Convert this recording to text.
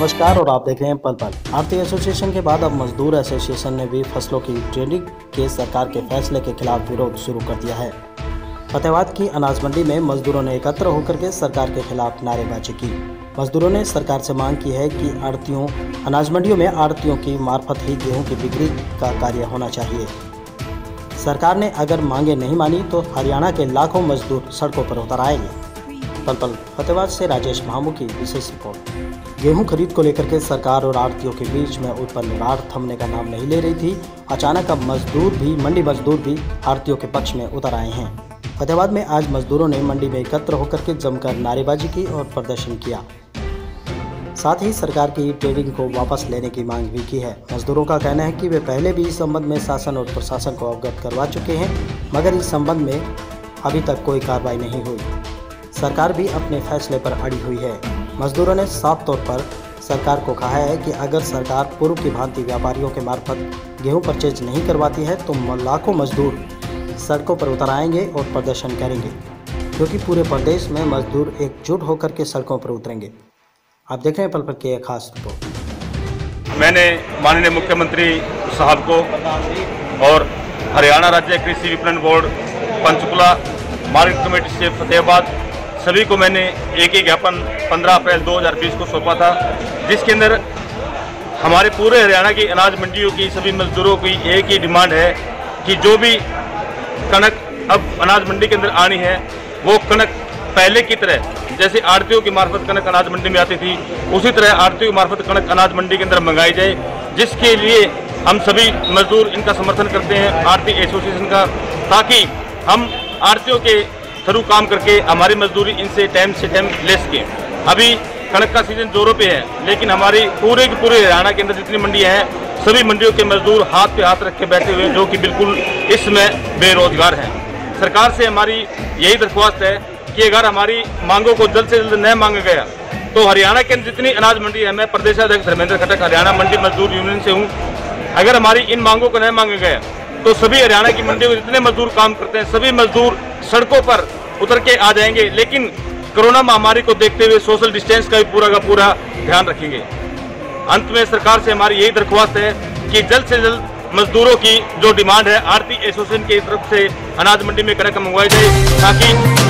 नमस्कार और आप देख रहे हैं पल पल। आढ़ती एसोसिएशन के बाद अब मजदूर एसोसिएशन ने भी फसलों की ट्रेडिंग के सरकार के फैसले के खिलाफ विरोध शुरू कर दिया है। फतेहाबाद की अनाज मंडी में मजदूरों ने एकत्र होकर के सरकार के खिलाफ नारेबाजी की। मजदूरों ने सरकार से मांग की है कि अनाज मंडियों में आढ़तियों की मार्फत ही गेहूं की बिक्री का कार्य होना चाहिए। सरकार ने अगर मांगे नहीं मानी तो हरियाणा के लाखों मजदूर सड़कों पर उतर आएंगे। पल पल फतेहाबाद से राजेश महामू की विशेष रिपोर्ट। गेहूं खरीद को लेकर के सरकार और आढ़तियों के बीच में उत्पन्न रार थमने का नाम नहीं ले रही थी। अचानक अब मंडी मजदूर भी आढ़तियों के पक्ष में उतर आए हैं। फतेहाबाद में आज मजदूरों ने मंडी में एकत्र होकर के जमकर नारेबाजी की और प्रदर्शन किया। साथ ही सरकार की ट्रेडिंग को वापस लेने की मांग भी की है। मजदूरों का कहना है कि वे पहले भी इस संबंध में शासन और प्रशासन को अवगत करवा चुके हैं, मगर इस संबंध में अभी तक कोई कार्रवाई नहीं हुई। सरकार भी अपने फैसले पर अड़ी हुई है। मजदूरों ने साफ तौर पर सरकार को कहा है कि अगर सरकार पूर्व की भांति व्यापारियों के मार्फत गेहूं परचेज नहीं करवाती है तो लाखों मजदूर सड़कों पर उतर आएंगे और प्रदर्शन करेंगे, क्योंकि पूरे प्रदेश में मजदूर एकजुट होकर के सड़कों पर उतरेंगे। आप देख रहे हैं पल पल की एक खास रिपोर्ट। मैंने माननीय मुख्यमंत्री साहब को और हरियाणा राज्य कृषि विपणन बोर्ड पंचकुला मार्केट कमेटी से फतेहाबाद सभी को मैंने एक ही ज्ञापन 15 अप्रैल 2020 को सौंपा था, जिसके अंदर हमारे पूरे हरियाणा की अनाज मंडियों की सभी मजदूरों की एक ही डिमांड है कि जो भी कणक अब अनाज मंडी के अंदर आनी है वो कणक पहले की तरह जैसे आढ़तियों की मार्फत कणक अनाज मंडी में आती थी उसी तरह आढ़तियों की मार्फत कणक अनाज मंडी के अंदर मंगाई जाए, जिसके लिए हम सभी मजदूर इनका समर्थन करते हैं आढ़ती एसोसिएशन का, ताकि हम आढ़तियों के थ्रू काम करके हमारी मजदूरी इनसे टाइम से टाइम ले सकें। अभी कणक का सीजन जोरों पे है, लेकिन हमारी पूरे की पूरे हरियाणा के अंदर जितनी मंडियां हैं सभी मंडियों के मजदूर हाथ पे हाथ रख के बैठे हुए, जो कि बिल्कुल इस समय बेरोजगार हैं। सरकार से हमारी यही दरख्वास्त है कि अगर हमारी मांगों को जल्द से जल्द न मांगा गया तो हरियाणा के अंदर जितनी अनाज मंडी है, मैं प्रदेशाध्यक्ष धर्मेंद्र खटक हरियाणा मंडी मजदूर यूनियन से हूँ, अगर हमारी इन मांगों को न मांगा गया तो सभी हरियाणा की मंडियों में जितने मजदूर काम करते हैं सभी मजदूर सड़कों पर उतर के आ जाएंगे, लेकिन कोरोना महामारी को देखते हुए सोशल डिस्टेंस का भी पूरा का पूरा ध्यान रखेंगे। अंत में सरकार से हमारी यही दरख्वास्त है कि जल्द से जल्द मजदूरों की जो डिमांड है आढ़ती एसोसिएशन की तरफ से अनाज मंडी में कणक मंगवाई जाए, ताकि